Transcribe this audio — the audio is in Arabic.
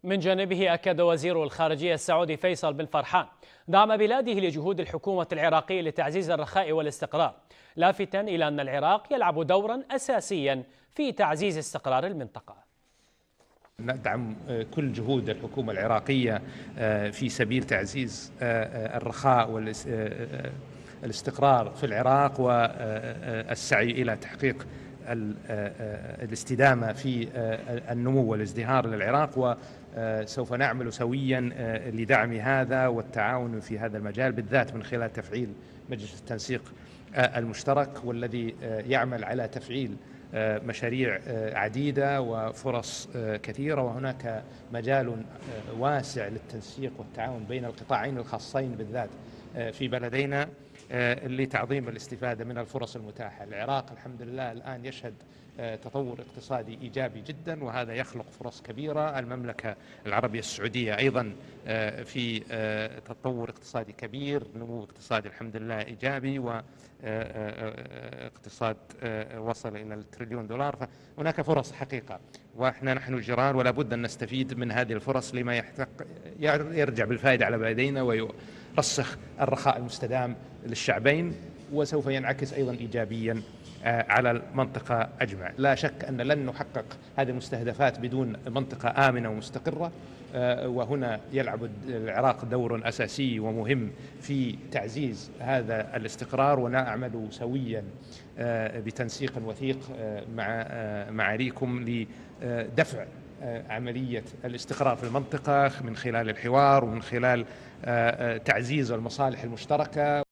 من جانبه أكد وزير الخارجية السعودي فيصل بن فرحان دعم بلاده لجهود الحكومة العراقية لتعزيز الرخاء والاستقرار، لافتاً إلى أن العراق يلعب دوراً أساسياً في تعزيز استقرار المنطقة. ندعم كل جهود الحكومة العراقية في سبيل تعزيز الرخاء والاستقرار في العراق والسعي إلى تحقيق الاستدامة في النمو والازدهار للعراق، وسوف نعمل سويا لدعم هذا والتعاون في هذا المجال، بالذات من خلال تفعيل مجلس التنسيق المشترك، والذي يعمل على تفعيل مشاريع عديدة وفرص كثيرة. وهناك مجال واسع للتنسيق والتعاون بين القطاعين الخاصين بالذات في بلدينا لتعظيم الاستفادة من الفرص المتاحة. العراق الحمد لله الآن يشهد تطور اقتصادي إيجابي جدا، وهذا يخلق فرص كبيرة. المملكة العربية السعودية أيضا في تطور اقتصادي كبير، نمو اقتصادي الحمد لله إيجابي، واقتصاد وصل إلى التريليون دولار. فهناك فرص حقيقة، نحن جيران ولا بد أن نستفيد من هذه الفرص لما يرجع بالفائدة على بلدينا ويرسخ الرخاء المستدام للشعبين، وسوف ينعكس أيضا إيجابيا على المنطقة أجمع. لا شك أن لن نحقق هذه المستهدفات بدون منطقة آمنة ومستقرة، وهنا يلعب العراق دور أساسي ومهم في تعزيز هذا الاستقرار، ونعمل سويا بتنسيق وثيق معاليكم لدفع عملية الاستقرار في المنطقة من خلال الحوار ومن خلال تعزيز المصالح المشتركة.